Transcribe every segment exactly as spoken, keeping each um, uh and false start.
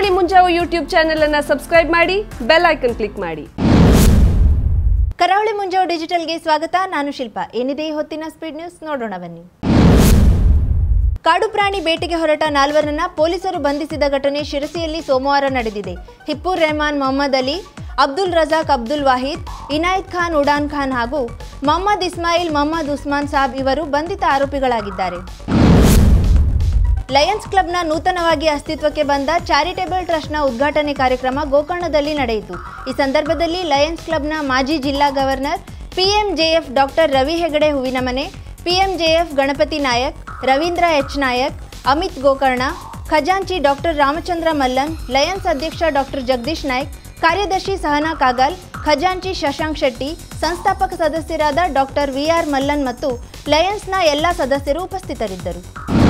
ಕರಾವಳಿ Munjavu YouTube channel ಅನ್ನು subscribe ಮಾಡಿ, ಬೆಲ್ ಐಕಾನ್ ಕ್ಲಿಕ್ ಮಾಡಿ. ಕರಾವಳಿ ಮುಂಜಾವು ಡಿಜಿಟಲ್ಗೆ ಸ್ವಾಗತ. ನಾನು ಶಿಲ್ಪಾ. ಏನಿದೆ ಈ ಹೊತ್ತಿನ ಸ್ಪೀಡ್ ನ್ಯೂಸ್ ನೋಡೋಣ ಬನ್ನಿ. ಕಾಡು ಪ್ರಾಣಿ ಬೇಟೆಗೆ ಹೊರಟ ನಾಲ್ವರನ್ನ ಪೊಲೀಸರು ಬಂಧಿಸಿದ ಘಟನೆ ಶಿರಸಿಯಲ್ಲಿ ಸೋಮವಾರ ನಡೆದಿದೆ. ಹಿಪ್ಪುರ್ ರೆಹಮಾನ್, ಮೊಹಮ್ಮದ್ ಅಲಿ, ಅಬ್ದುಲ್ ರಜಾಕ್, ಅಬ್ದುಲ್ ವಾಹಿದ್, ಇನಾಯತ್ ಖಾನ್, ಉಡಾನ್ ಖಾನ್ ಹಾಗೂ ಮೊಹಮ್ಮದ್ ಇಸ್ಮಾಯಿಲ್, ಮೊಹಮ್ಮದ್ ಉಸ್ಮಾನ್ ಸಾಬ್ ಇವರು ಬಂಧಿತ ಆರೋಪಿಗಳಾಗಿದ್ದಾರೆ. ಲಯನ್ಸ್ ಕ್ಲಬ್ನ ನೂತನವಾಗಿ ಅಸ್ತಿತ್ವಕ್ಕೆ ಬಂದ ಚಾರಿಟೇಬಲ್ ಟ್ರಸ್ಟ್ನ ಉದ್ಘಾಟನೆ ಕಾರ್ಯಕ್ರಮ ಗೋಕರ್ಣದಲ್ಲಿ ನಡೆಯಿತು. ಈ ಸಂದರ್ಭದಲ್ಲಿ ಲಯನ್ಸ್ ಕ್ಲಬ್ನ ಮಾಜಿ ಜಿಲ್ಲಾ governor PMJF doctor Ravi Hegde Hoovinamane, PMJF Ganapati Nayak, Ravindra H Nayak, Amit Gokarna, ಖಜಾಂಚಿ ಡಾಕ್ಟರ್ ರಾಮಚಂದ್ರ ಮಲ್ಲನ್, ಲಯನ್ಸ್ ಅಧ್ಯಕ್ಷ ಡಾಕ್ಟರ್ ಜಗದೀಶ್ ನಾಯ್ಕ್, ಕಾರ್ಯದರ್ಶಿ ಸಹನಾ ಕಾಗಲ್, ಖಜಾಂಚಿ ಶಶಾಂಕ್ ಶೆಟ್ಟಿ, ಸಂಸ್ಥಾಪಕ ಸದಸ್ಯರಾದ ಡಾಕ್ಟರ್ ವಿಆರ್ ಮಲ್ಲನ್ ಮತ್ತು ಲಯನ್ಸ್ನ ಎಲ್ಲ ಸದಸ್ಯರು ಉಪಸ್ಥಿತರಿದ್ದರು.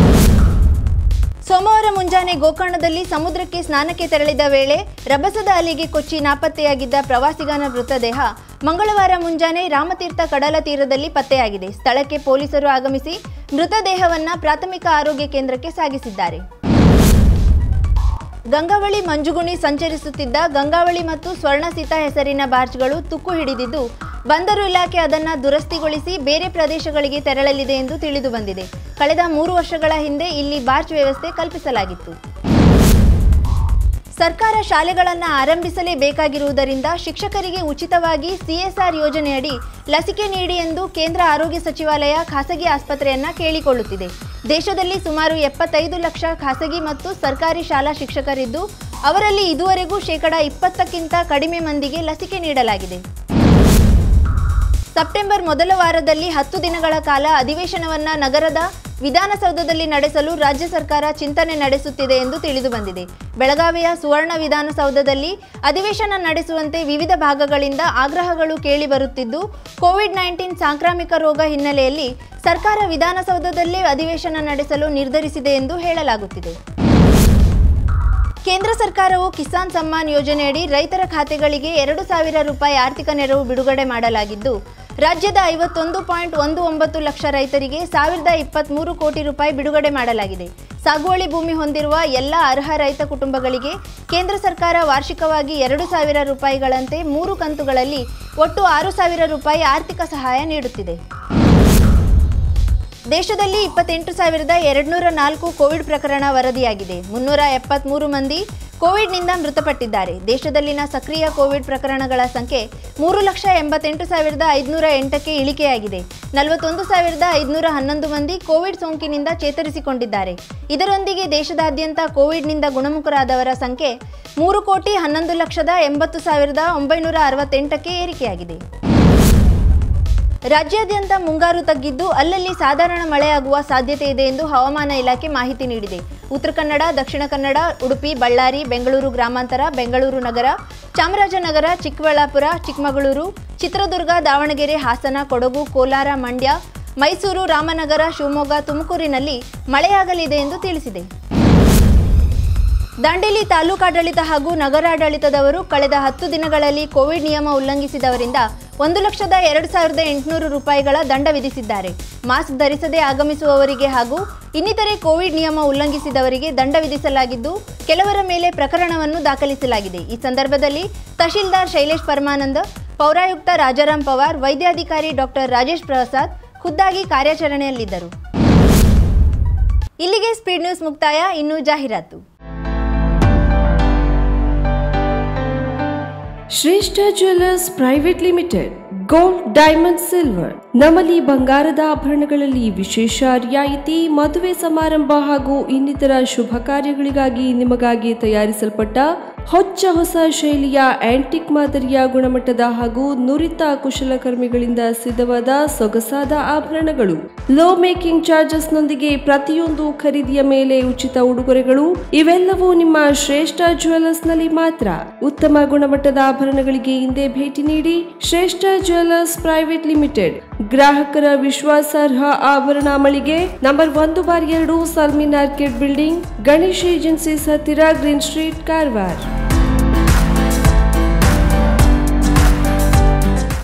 ಸೋಮವಾರ ಮುಂಜಾನೆ ಗೋಕರ್ಣದಲ್ಲಿ ಸಮುದ್ರಕ್ಕೆ ಸ್ನಾನಕ್ಕೆ ತೆರಳಿದ ವೇಳೆ ರಭಸದ ಅಲೆಗೆ ಕೊಚ್ಚಿ ನಾಪತ್ತೆಯಾಗಿದ್ದ ಪ್ರವಾಸಿಗನ ಮೃತದೇಹ ಮಂಗಳವಾರ ಮುಂಜಾನೆ ರಾಮತೀರ್ಥ ಕಡಲ ತೀರದಲ್ಲಿ ಪತ್ತೆಯಾಗಿದೆ. ಸ್ಥಳಕ್ಕೆ ಪೊಲೀಸರು ಆಗಮಿಸಿ ಮೃತದೇಹವನ್ನು ಪ್ರಾಥಮಿಕ ಆರೋಗ್ಯ ಕೇಂದ್ರಕ್ಕೆ ಸಾಗಿಸಿದ್ದಾರೆ. ಗಂಗಾವಳಿ ಮಂಜುಗುಣಿ ಸಂಚರಿಸುತ್ತಿದ್ದ ಗಂಗಾವಳಿ ಮತ್ತು ಸ್ವರ್ಣಸೀತಾ ಹೆಸರಿನ ಬಾರ್ಜ್ಗಳು ತುಕ್ಕು ಹಿಡಿದಿದ್ದು, ಬಂದರು ಇಲಾಖೆ ಅದನ್ನು ದುರಸ್ತಿಗೊಳಿಸಿ ಬೇರೆ ಪ್ರದೇಶಗಳಿಗೆ ತೆರಳಲಿದೆ ಎಂದು ತಿಳಿದು ಬಂದಿದೆ. ಕಳೆದ ಮೂರು ವರ್ಷಗಳ ಹಿಂದೆ ಇಲ್ಲಿ ಬಾರ್ಜ್ ವ್ಯವಸ್ಥೆ ಕಲ್ಪಿಸಲಾಗಿತ್ತು. ಸರ್ಕಾರ ಶಾಲೆಗಳನ್ನು ಆರಂಭಿಸಲೇಬೇಕಾಗಿರುವುದರಿಂದ ಶಿಕ್ಷಕರಿಗೆ ಉಚಿತವಾಗಿ ಸಿಎಸ್ಆರ್ ಯೋಜನೆಯಡಿ ಲಸಿಕೆ ನೀಡಿ ಎಂದು ಕೇಂದ್ರ ಆರೋಗ್ಯ ಸಚಿವಾಲಯ ಖಾಸಗಿ ಆಸ್ಪತ್ರೆಯನ್ನು ಕೇಳಿಕೊಳ್ಳುತ್ತಿದೆ. ದೇಶದಲ್ಲಿ ಸುಮಾರು ಎಪ್ಪತ್ತೈದು ಲಕ್ಷ ಖಾಸಗಿ ಮತ್ತು ಸರ್ಕಾರಿ ಶಾಲಾ ಶಿಕ್ಷಕರಿದ್ದು, ಅವರಲ್ಲಿ ಇದುವರೆಗೂ ಶೇಕಡ ಇಪ್ಪತ್ತಕ್ಕಿಂತ ಕಡಿಮೆ ಮಂದಿಗೆ ಲಸಿಕೆ ನೀಡಲಾಗಿದೆ. ಸೆಪ್ಟೆಂಬರ್ ಮೊದಲ ವಾರದಲ್ಲಿ ಹತ್ತು ದಿನಗಳ ಕಾಲ ಅಧಿವೇಶನವನ್ನು ನಗರದ ವಿಧಾನಸೌಧದಲ್ಲಿ ನಡೆಸಲು ರಾಜ್ಯ ಸರ್ಕಾರ ಚಿಂತನೆ ನಡೆಸುತ್ತಿದೆ ಎಂದು ತಿಳಿದು ಬಂದಿದೆ. ಬೆಳಗಾವಿಯ ಸುವರ್ಣ ವಿಧಾನಸೌಧದಲ್ಲಿ ಅಧಿವೇಶನ ನಡೆಸುವಂತೆ ವಿವಿಧ ಭಾಗಗಳಿಂದ ಆಗ್ರಹಗಳು ಕೇಳಿಬರುತ್ತಿದ್ದು, ಕೋವಿಡ್ ನೈನ್ಟೀನ್ ಸಾಂಕ್ರಾಮಿಕ ರೋಗ ಹಿನ್ನೆಲೆಯಲ್ಲಿ ಸರ್ಕಾರ ವಿಧಾನಸೌಧದಲ್ಲೇ ಅಧಿವೇಶನ ನಡೆಸಲು ನಿರ್ಧರಿಸಿದೆ ಎಂದು ಹೇಳಲಾಗುತ್ತಿದೆ. ಕೇಂದ್ರ ಸರ್ಕಾರವು ಕಿಸಾನ್ ಸಮ್ಮಾನ್ ಯೋಜನೆಯಡಿ ರೈತರ ಖಾತೆಗಳಿಗೆ ಎರಡು ಸಾವಿರ ರೂಪಾಯಿ ಆರ್ಥಿಕ ನೆರವು ಬಿಡುಗಡೆ ಮಾಡಲಾಗಿದ್ದು, ರಾಜ್ಯದ ಐವತ್ತೊಂದು ಪಾಯಿಂಟ್ ಒಂದು ಒಂಬತ್ತು ಲಕ್ಷ ರೈತರಿಗೆ ಸಾವಿರದ ಇಪ್ಪತ್ತ್ಮೂರು ಕೋಟಿ ರೂಪಾಯಿ ಬಿಡುಗಡೆ ಮಾಡಲಾಗಿದೆ. ಸಾಗುವಳಿ ಭೂಮಿ ಹೊಂದಿರುವ ಎಲ್ಲ ಅರ್ಹ ರೈತ ಕುಟುಂಬಗಳಿಗೆ ಕೇಂದ್ರ ಸರ್ಕಾರ ವಾರ್ಷಿಕವಾಗಿ ಎರಡು ಸಾವಿರ ರೂಪಾಯಿಗಳಂತೆ ಮೂರು ಕಂತುಗಳಲ್ಲಿ ಒಟ್ಟು ಆರು ಸಾವಿರ ರೂಪಾಯಿ ಆರ್ಥಿಕ ಸಹಾಯ ನೀಡುತ್ತಿದೆ. ದೇಶದಲ್ಲಿ ಇಪ್ಪತ್ತೆಂಟು ಸಾವಿರದ ಎರಡುನೂರ ನಾಲ್ಕು ಕೋವಿಡ್ ಪ್ರಕರಣ ವರದಿಯಾಗಿದೆ. ಮುನ್ನೂರ ಎಪ್ಪತ್ತ್ಮೂರು ಮಂದಿ ಕೋವಿಡ್ನಿಂದ ಮೃತಪಟ್ಟಿದ್ದಾರೆ. ದೇಶದಲ್ಲಿನ ಸಕ್ರಿಯ ಕೋವಿಡ್ ಪ್ರಕರಣಗಳ ಸಂಖ್ಯೆ ಮೂರು ಲಕ್ಷ ಎಂಬತ್ತೆಂಟು ಸಾವಿರದ ಐದುನೂರ ಎಂಟಕ್ಕೆ ಇಳಿಕೆಯಾಗಿದೆ. ನಲವತ್ತೊಂದು ಸಾವಿರದ ಐದುನೂರ ಹನ್ನೊಂದು ಮಂದಿ ಕೋವಿಡ್ ಸೋಂಕಿನಿಂದ ಚೇತರಿಸಿಕೊಂಡಿದ್ದಾರೆ. ಇದರೊಂದಿಗೆ ದೇಶದಾದ್ಯಂತ ಕೋವಿಡ್ನಿಂದ ಗುಣಮುಖರಾದವರ ಸಂಖ್ಯೆ ಮೂರು ಕೋಟಿ ಹನ್ನೊಂದು ಲಕ್ಷದ ಎಂಬತ್ತು ಸಾವಿರದ ಒಂಬೈನೂರ ಅರವತ್ತೆಂಟಕ್ಕೆ ಏರಿಕೆಯಾಗಿದೆ. ರಾಜ್ಯಾದ್ಯಂತ ಮುಂಗಾರು ತಗ್ಗಿದ್ದು, ಅಲ್ಲಲ್ಲಿ ಸಾಧಾರಣ ಮಳೆಯಾಗುವ ಸಾಧ್ಯತೆ ಇದೆ ಎಂದು ಹವಾಮಾನ ಇಲಾಖೆ ಮಾಹಿತಿ ನೀಡಿದೆ. ಉತ್ತರ ಕನ್ನಡ, ದಕ್ಷಿಣ ಕನ್ನಡ, ಉಡುಪಿ, ಬಳ್ಳಾರಿ, ಬೆಂಗಳೂರು ಗ್ರಾಮಾಂತರ, ಬೆಂಗಳೂರು ನಗರ, ಚಾಮರಾಜನಗರ, ಚಿಕ್ಕಬಳ್ಳಾಪುರ, ಚಿಕ್ಕಮಗಳೂರು, ಚಿತ್ರದುರ್ಗ, ದಾವಣಗೆರೆ, ಹಾಸನ, ಕೊಡಗು, ಕೋಲಾರ, ಮಂಡ್ಯ, ಮೈಸೂರು, ರಾಮನಗರ, ಶಿವಮೊಗ್ಗ, ತುಮಕೂರಿನಲ್ಲಿ ಮಳೆಯಾಗಲಿದೆ ಎಂದು ತಿಳಿಸಿದೆ. ದಾಂಡೇಲಿ ತಾಲೂಕಾಡಳಿತ ಹಾಗೂ ನಗರಾಡಳಿತದವರು ಕಳೆದ ಹತ್ತು ದಿನಗಳಲ್ಲಿ ಕೋವಿಡ್ ನಿಯಮ ಉಲ್ಲಂಘಿಸಿದವರಿಂದ ಒಂದು ಲಕ್ಷದ ಎರಡು ಸಾವಿರದ ಎಂಟುನೂರು ರೂಪಾಯಿಗಳ ದಂಡ ವಿಧಿಸಿದ್ದಾರೆ. ಮಾಸ್ಕ್ ಧರಿಸದೆ ಆಗಮಿಸುವವರಿಗೆ ಹಾಗೂ ಇನ್ನಿತರೆ ಕೋವಿಡ್ ನಿಯಮ ಉಲ್ಲಂಘಿಸಿದವರಿಗೆ ದಂಡ ವಿಧಿಸಲಾಗಿದ್ದು, ಕೆಲವರ ಮೇಲೆ ಪ್ರಕರಣವನ್ನು ದಾಖಲಿಸಲಾಗಿದೆ. ಈ ಸಂದರ್ಭದಲ್ಲಿ ತಹಶೀಲ್ದಾರ್ ಶೈಲೇಶ್ ಪರಮಾನಂದ, ಪೌರಾಯುಕ್ತ ರಾಜಾರಾಮ್ ಪವಾರ್, ವೈದ್ಯಾಧಿಕಾರಿ ಡಾಕ್ಟರ್ ರಾಜೇಶ್ ಪ್ರಸಾದ್ ಖುದ್ದಾಗಿ ಕಾರ್ಯಾಚರಣೆಯಲ್ಲಿದ್ದರು. ಇಲ್ಲಿಗೆ ಸ್ಪೀಡ್ ನ್ಯೂಸ್ ಮುಕ್ತಾಯ. ಇನ್ನು ಜಾಹೀರಾತು. Shreshtha jewellers private limited, gold, diamond, silver. ನಮ್ಮಲ್ಲಿ ಬಂಗಾರದ ಆಭರಣಗಳಲ್ಲಿ ವಿಶೇಷ ರಿಯಾಯಿತಿ. ಮದುವೆ ಸಮಾರಂಭ ಹಾಗೂ ಇನ್ನಿತರ ಶುಭ ಕಾರ್ಯಗಳಿಗಾಗಿ ನಿಮಗಾಗಿ ತಯಾರಿಸಲ್ಪಟ್ಟ ಹೊಚ್ಚ ಹೊಸ ಶೈಲಿಯ ಆಂಟಿಕ್ ಮಾದರಿಯ ಗುಣಮಟ್ಟದ ಹಾಗೂ ನುರಿತ ಕುಶಲಕರ್ಮಿಗಳಿಂದ ಸಿದ್ಧವಾದ ಸೊಗಸಾದ ಆಭರಣಗಳು. ಲೋ ಮೇಕಿಂಗ್ ಚಾರ್ಜಸ್ ನೊಂದಿಗೆ ಪ್ರತಿಯೊಂದು ಖರೀದಿಯ ಮೇಲೆ ಉಚಿತ ಉಡುಗೊರೆಗಳು. ಇವೆಲ್ಲವೂ ನಿಮ್ಮ ಶ್ರೇಷ್ಠ ಜ್ಯುವೆಲ್ಲರ್ಸ್ ನಲ್ಲಿ ಮಾತ್ರ. ಉತ್ತಮ ಗುಣಮಟ್ಟದ ಆಭರಣಗಳಿಗೆ ಹಿಂದೆ ಭೇಟಿ ನೀಡಿ. ಶ್ರೇಷ್ಠ ಜ್ಯುವೆಲ್ಲರ್ಸ್ ಪ್ರೈವೇಟ್ ಲಿಮಿಟೆಡ್, ಗ್ರಾಹಕರ ವಿಶ್ವಾಸಾರ್ಹ ಆಭರಣ ಮಳಿಗೆ, ನಂಬರ್ ಒಂದು ಬಾರ್ ಎರಡು, Salmin orchid building, Ganesh agencies ಹತ್ತಿರ, ಗ್ರೀನ್ ಸ್ಟ್ರೀಟ್, ಕಾರವಾರ.